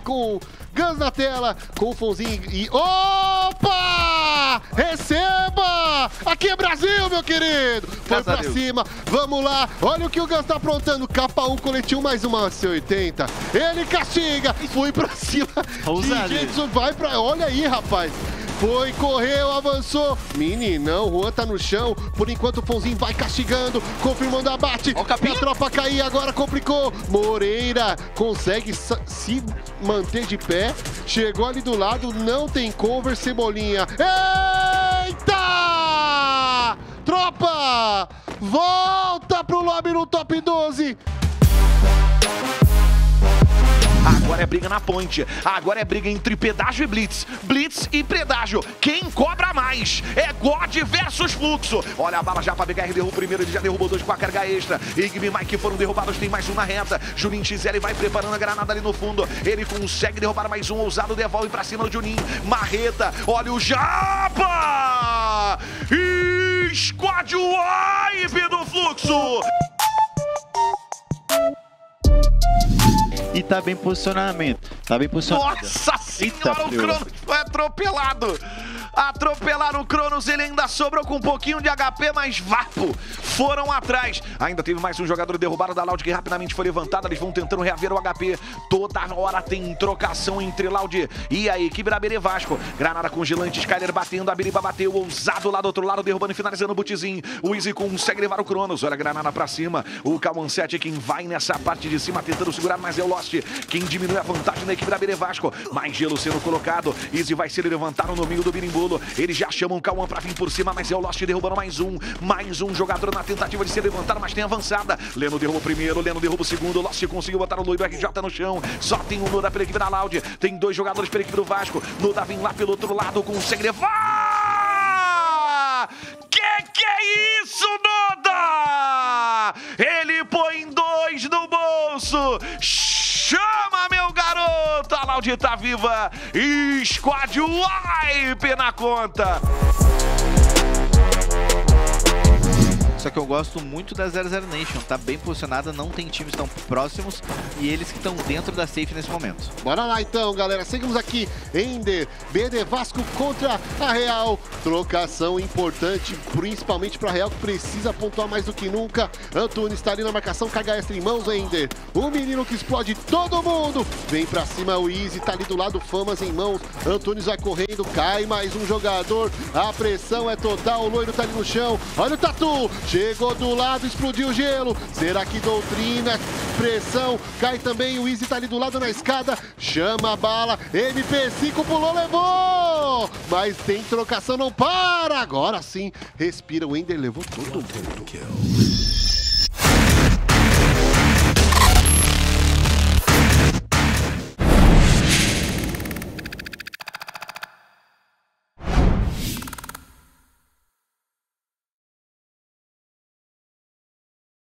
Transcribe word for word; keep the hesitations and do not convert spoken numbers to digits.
com Guns na tela, com o Fonzinho e... Opa! Receba! Aqui é Brasil, meu querido! Foi pra cima, vamos lá. Olha o que o Guns tá aprontando. Capa um, colete um, mais uma C oitenta. Ele castiga. Fui pra cima. Genson vai pra... Olha aí, rapaz. Foi, correu, avançou. Meninão, Juan tá no chão. Por enquanto o Fonzinho vai castigando, confirmando a bate. A tropa cair, agora complicou. Moreira consegue se manter de pé. Chegou ali do lado, não tem cover, Cebolinha. Eita! Tropa! Volta pro lobby no top doze. Agora é briga na ponte, agora é briga entre pedágio e blitz, blitz e pedágio, quem cobra mais? É God versus Fluxo. Olha a bala já pra B K R, derruba o primeiro, ele já derrubou dois com a carga extra. Igby e Mike foram derrubados, tem mais um na reta. Juninho X L vai preparando a granada ali no fundo, ele consegue derrubar mais um, ousado devolve pra cima do Juninho. Marreta, olha o Japa! E Squad Wipe do Fluxo! E tá bem posicionamento, tá bem posicionado. Nossa senhora, o Cronos foi atropelado. Atropelaram o Cronos, ele ainda sobrou com um pouquinho de H P, mas vapo, foram atrás. Ainda teve mais um jogador derrubado da Loud que rapidamente foi levantado, eles vão tentando reaver o H P. Toda hora tem trocação entre Loud e a equipe da Bere Vasco. Granada congelante, Skyler batendo, a Biriba bateu, ousado lá do outro lado, derrubando e finalizando o bootzinho. O Easy consegue levar o Cronos, olha a granada pra cima. O K sete quem vai nessa parte de cima tentando segurar, mas é o Lost quem diminui a vantagem da equipe da Bere Vasco. Mais gelo sendo colocado, Easy vai ser levantado no domingo do Birimbulo. Eles já chamam o K um pra vir por cima, mas é o Lost derrubando mais um. Mais um jogador na tentativa de se levantar, mas tem avançada. Leno derruba o primeiro, Leno derruba o segundo. O Lost conseguiu botar o Loido R J no chão. Só tem um Noda pela equipe da Loud. Tem dois jogadores pela equipe do Vasco. Noda vem lá pelo outro lado, consegue levar! Que que é isso, Noda? Ele põe dois no bolso. Chama, meu garoto! A Loud tá viva e Squad Wipe na conta. Só que eu gosto muito da zero zero Nation, tá bem posicionada, não tem times tão próximos e eles que estão dentro da safe nesse momento. Bora lá então, galera, seguimos aqui, Ender, B D Vasco contra a Real, trocação importante, principalmente pra Real que precisa pontuar mais do que nunca. Antunes está ali na marcação, carga extra em mãos, Ender, o menino que explode todo mundo, vem pra cima o Easy, tá ali do lado, Famas em mãos, Antunes vai correndo, cai mais um jogador, a pressão é total, o Loiro tá ali no chão, olha o Tatu, chegou do lado, explodiu o gelo. Será que doutrina? Pressão. Cai também. O Easy tá ali do lado na escada. Chama a bala. M P cinco pulou, levou. Mas tem trocação, não para. Agora sim. Respira. O Ender levou todo mundo.